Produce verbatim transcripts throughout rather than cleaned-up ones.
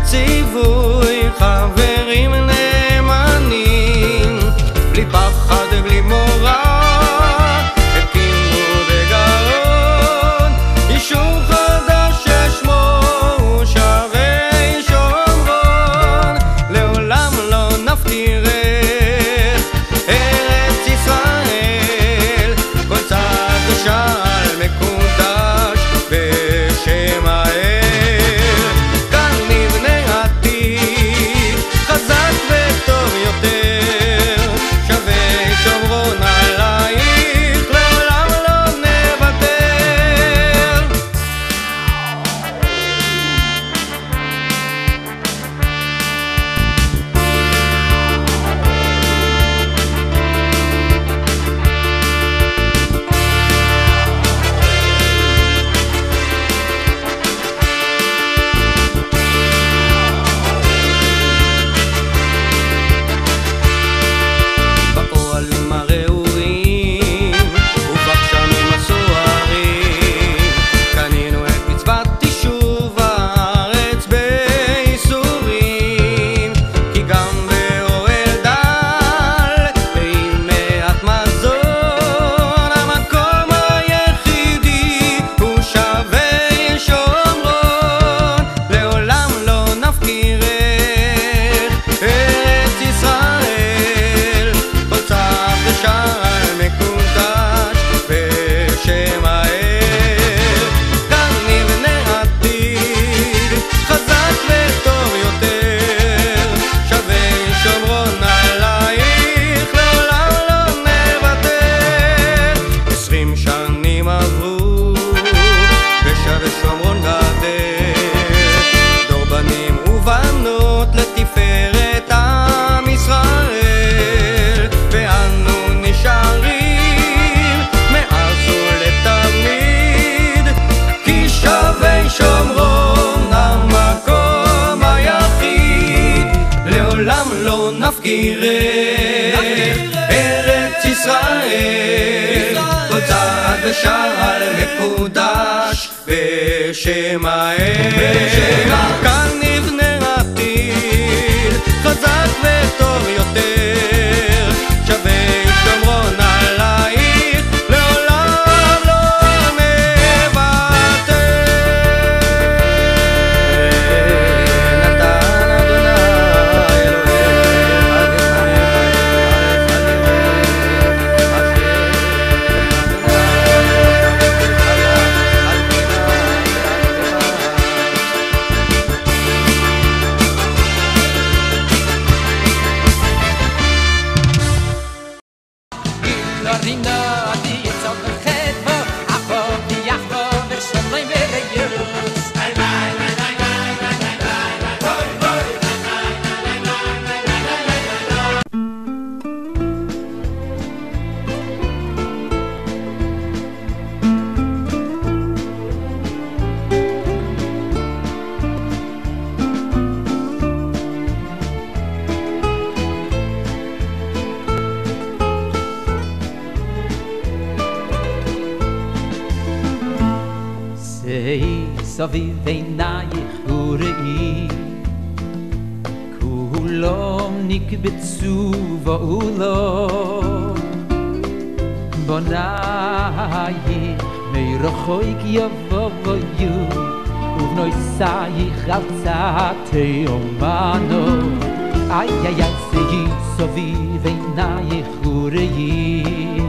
ציווי חברים נאמנים, בלי פחד ובלי מורא הקימו בגאון יישוב חדש ששמו הוא שבי שומרון. לעולם לא נפקיר ארץ ישראל, כל צעד ושעל מקודש בשם האל. כאן נבנה עתיד חזק וטוב יותר, שבי שומרון עלייך לעולם לא נוותר. באוהלים הרעועים ובגשמים הסוערים קנינו את מצוות יישוב הארץ בייסורים, כי גם באוהל דל ועם מעט מזון המקום היחידי הוא שבי שומרון. לעולם לא נפקיר ארץ ישראל, כל צעד ושעל מקודש בשם האל. כאן נבנה עתיד חזק וטוב יותר, שבי שומרון עלייך לעולם לא נוותר. עשרים שנים עברו ושבי שומרון גדל, דור בנים ובנות לתפארת עם ישראל, ואנו נשארים מאז ולתמיד, כי שבי שומרון המקום היחיד. לעולם לא נפקיר ארץ ישראל, כל צעד ושעל מקודש בשם האל. כאן נבנה עתיד חזק וטוב יותר, שבי שומרון עלייך לעולם לא נוותר. נתן אדוני אלוהיך סביב עינייך וראי, כולם נקבצו ועולם, בנייך מרחוק יבואו, ובנויסייך על צעתי אומנו. איי איי איי סגי סביב עינייך וראי,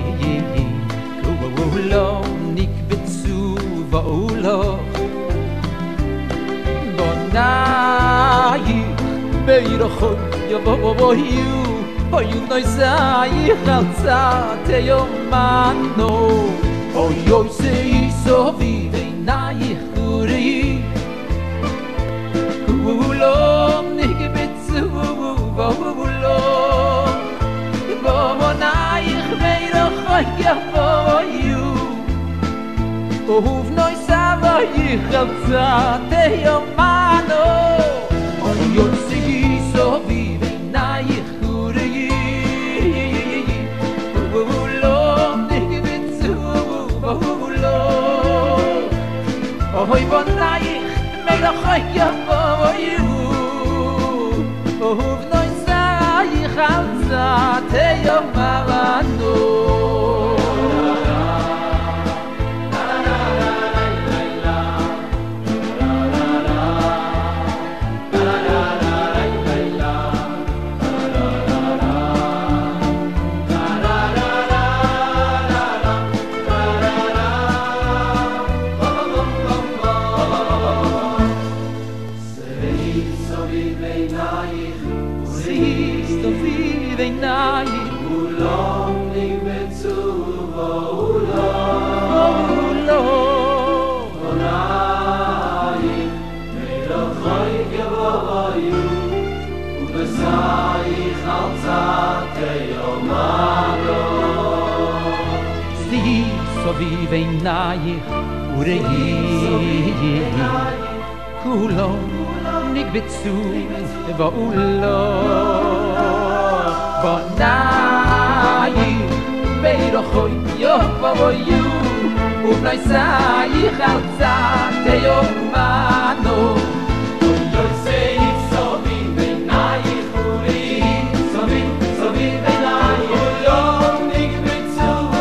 כולם נקבצו ועולם, בנייך מרחוק יבואו, ובנויסייך על צעתי אומנו. אוי אוי סגי סביב עינייך וראי, כולם נקבצו ועולם, בנייך מרחוק יבואו, ובנויסייך על צעתי אומנו. אוי אוי סגי סביב עינייך וראי, כולם נקבצו ועולם, אוי בנייך מרחוק יבואו, ובנוי זי חלצה תיומרנו סביב עינייך וראי כולם נקבצו ועולו בנייך בירוחוי יובויו ובני סייך ארצה תיומנו אוי סייך סביב עינייך וראי סביב סביב עינייך כולם נקבצו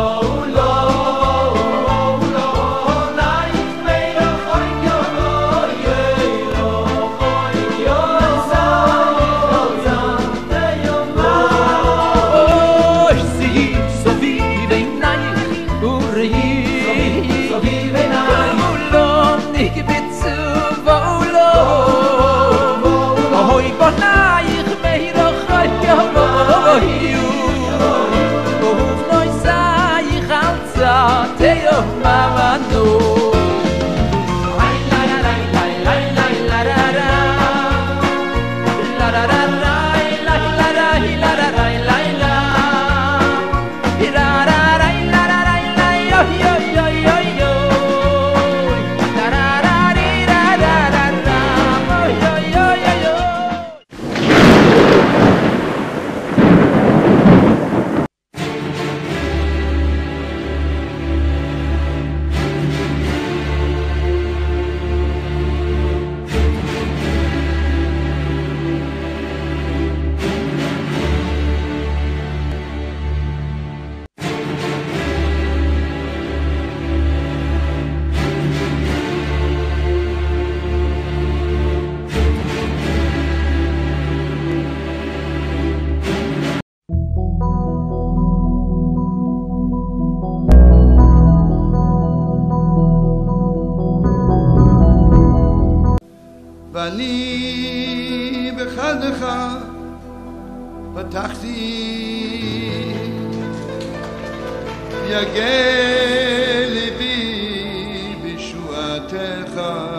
ואני בחדך פתחתי יגע ליבי בישועתך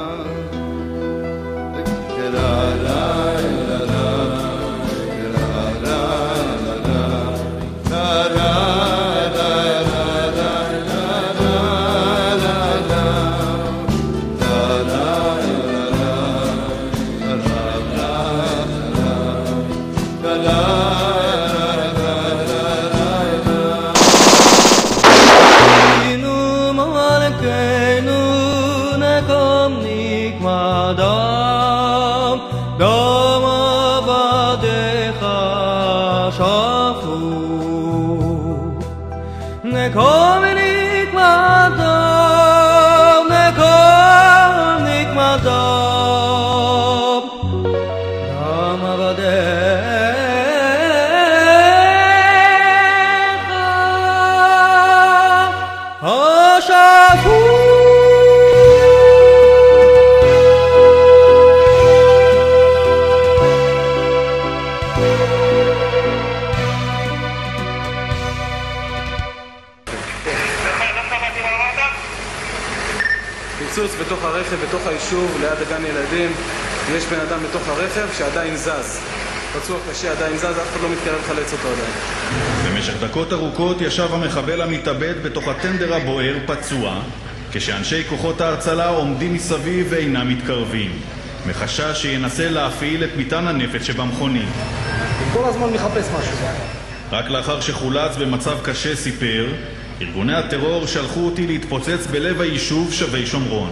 פיצוץ בתוך הרכב, בתוך היישוב, ליד הגן ילדים. יש בן אדם בתוך הרכב שעדיין זז. פצוע קשה, עדיין זז, אף אחד לא מתקרב לחלץ אותו עדיין. במשך דקות ארוכות ישב המחבל המתאבד בתוך הטנדר הבוער פצוע, כשאנשי כוחות ההצלה עומדים מסביב ואינם מתקרבים, מחשש שינסה להפעיל את מטען הנפץ שבמכונית. כל הזמן מחפש משהו. רק לאחר שחולץ במצב קשה סיפר, ארגוני הטרור שלחו אותי להתפוצץ בלב היישוב שבי שומרון.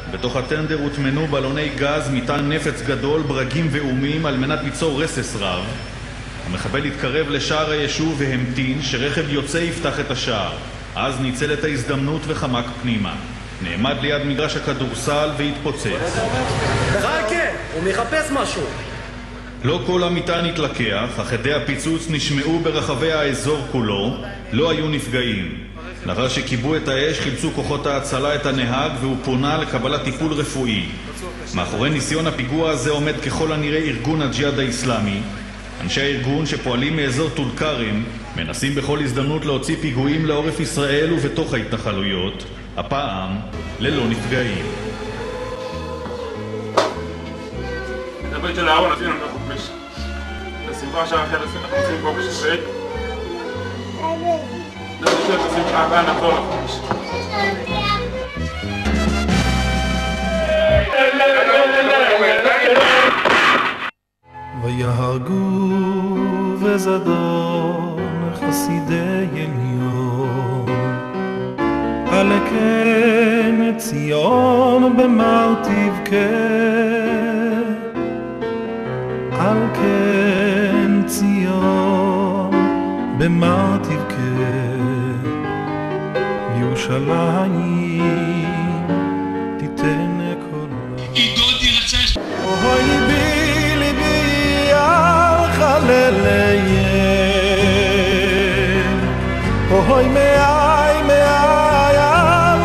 בתוך הטנדר הוטמנו בלוני גז מטען נפץ גדול, ברגים ואומים, על מנת ליצור רסס רב. המחבל התקרב לשער היישוב והמתין שרכב יוצא יפתח את השער. אז ניצל את ההזדמנות וחמק פנימה. נעמד ליד מגרש הכדורסל והתפוצץ. חכה, הוא מחפש משהו. לא כל המטען התלקח, אך הדי הפיצוץ נשמעו ברחבי האזור כולו, לא היו נפגעים. לאחר שכיבו את האש, חילצו כוחות ההצלה את הנהג והוא פונה לקבלת טיפול רפואי. מאחורי ניסיון הפיגוע הזה עומד ככל הנראה ארגון הג'יהאד האסלאמי. אנשי הארגון שפועלים מאזור טול כרם מנסים בכל הזדמנות להוציא פיגועים לעורף ישראל ובתוך ההתנחלויות, הפעם ללא נפגעים. הבית של הארון עשינו לחופש. לשמחה שהאחרת אנחנו עושים פה בשביל נשאר את השמחה הבאה נחזור לחופש. ויהרגו וזדון חסידי עליון על כן ציון במר תבכה על כן ציון במר תבכה ירושלים תיתן קולה אוי ליבי ליבי על חלליהם אוי מאי מאי על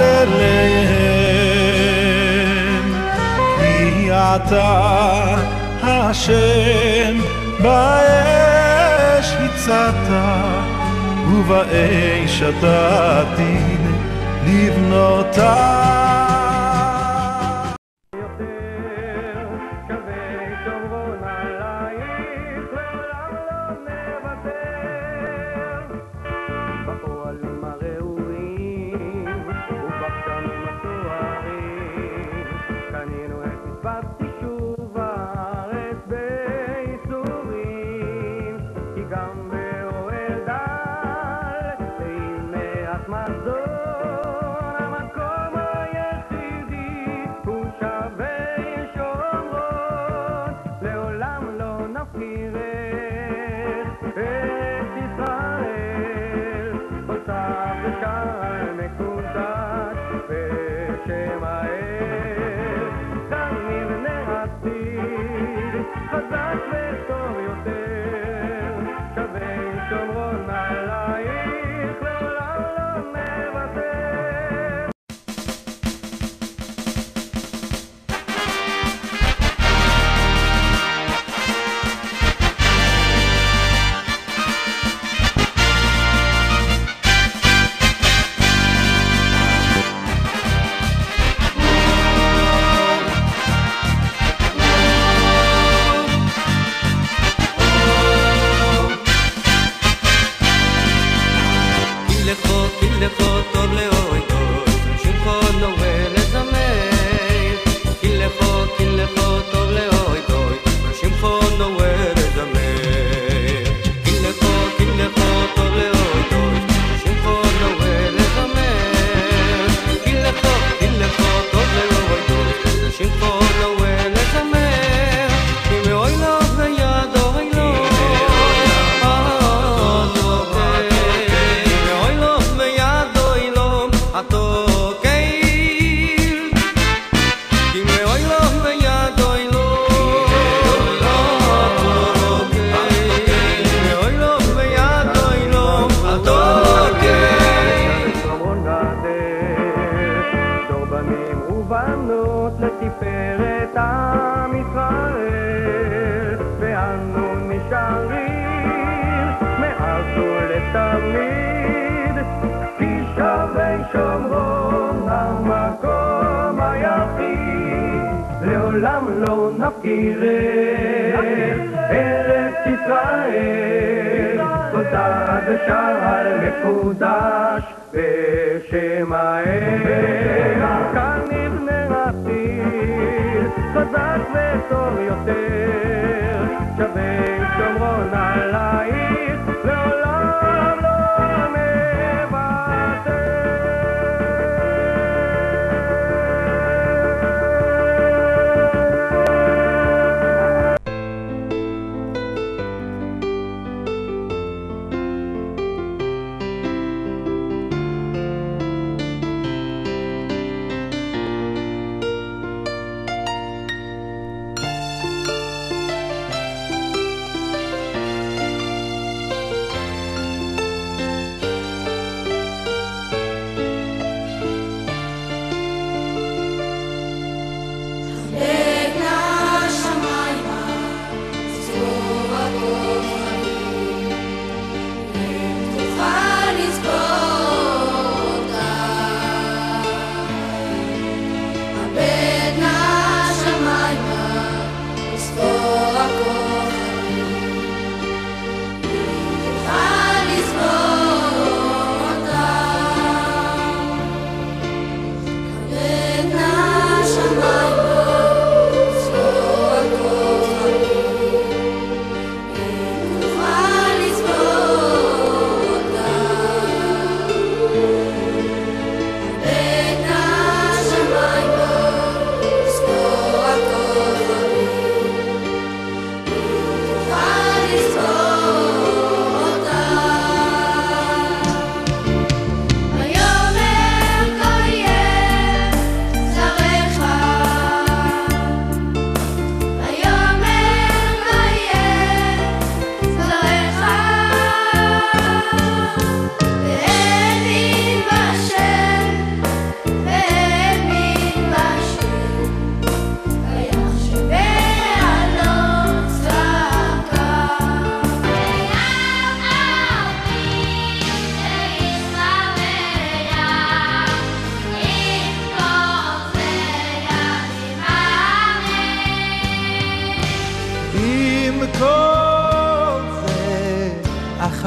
חלליהם כי אתה השם באש הצעת ובאש אתה עתיד לבנותה.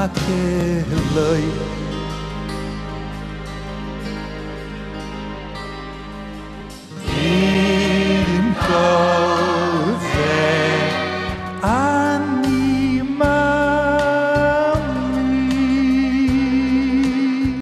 מחכה לי